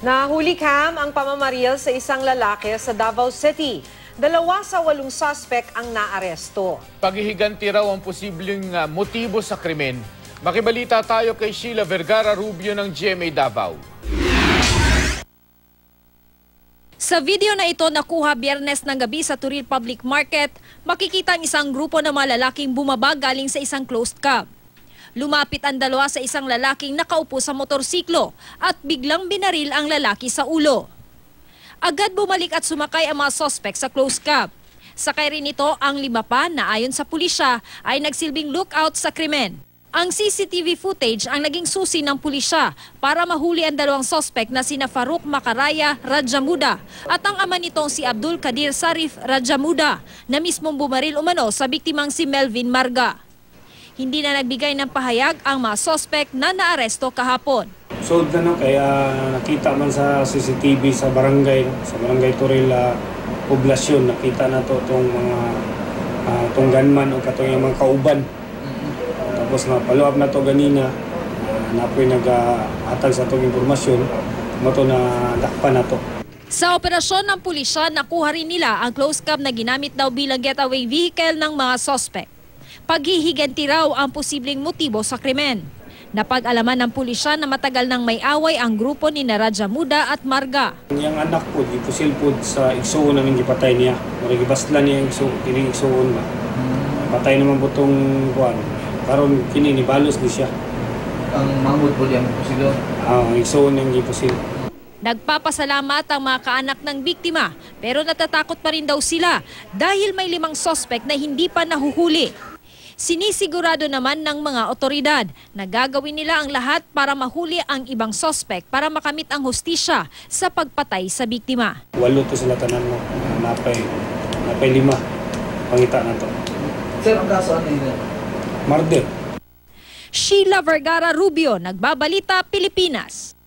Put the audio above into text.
Nahuli Cam ang pamamaril sa isang lalaki sa Davao City. 2 sa 8 suspect ang naaresto. Paghihiganti raw ang posibleng motibo sa krimen. Makibalita tayo kay Sheila Vergara Rubio ng GMA Davao. Sa video na ito nakuha Biyernes ng gabi sa Turil Public Market, makikita ang isang grupo ng mga lalaking bumaba galing sa isang closed cab. Lumapit ang 2 sa isang lalaking nakaupo sa motorsiklo at biglang binaril ang lalaki sa ulo. Agad bumalik at sumakay ang mga suspect sa closed cab. Sakay rin ito ang 5 pa na ayon sa pulisya ay nagsilbing lookout sa krimen. Ang CCTV footage ang naging susi ng pulisya para mahuli ang 2 suspect na sina Farouk Makaraya Rajamuda at ang ama nitong si Abdul Kadir Sarif Rajamuda na mismong bumaril umano sa biktimang si Melvin Marga. Hindi na nagbigay ng pahayag ang mga suspect na naaresto kahapon. So kaya nakita man sa CCTV sa barangay Turil poblasyon, nakita na to itong mga gunman o katong mga kauban. Tapos na follow up na to ganina, napoy nag-atag sa itong impormasyon, mato na dakpan na to. Sa operasyon ng pulisya, nakuha rin nila ang closed cab na ginamit daw bilang getaway vehicle ng mga suspect. Paghihiganti raw ang posibleng motibo sa krimen. Napag-alaman ng pulisya na matagal nang may away ang grupo ni Rajamuda at Marga. Yung anak po, ipusil po sa igsuon namin gipatay niya. Marigibaslan niya yung igsuon na. Patay naman po itong kuwan. Karon kini ni balos ni siya. Ang mahmud po diyan po sila. Ang igsuon yung gipusil. Nagpapasalamat ang mga kaanak ng biktima pero natatakot pa rin daw sila dahil may 5 suspect na hindi pa nahuhuli. Sinisigurado naman ng mga otoridad na gagawin nila ang lahat para mahuli ang ibang suspect para makamit ang hustisya sa pagpatay sa biktima. 8 to sila tanan mo. Napay 5. Pangita na to. Sir, ang kaso ano yun? Murder. Sheila Vergara Rubio, Nagbabalita, Pilipinas.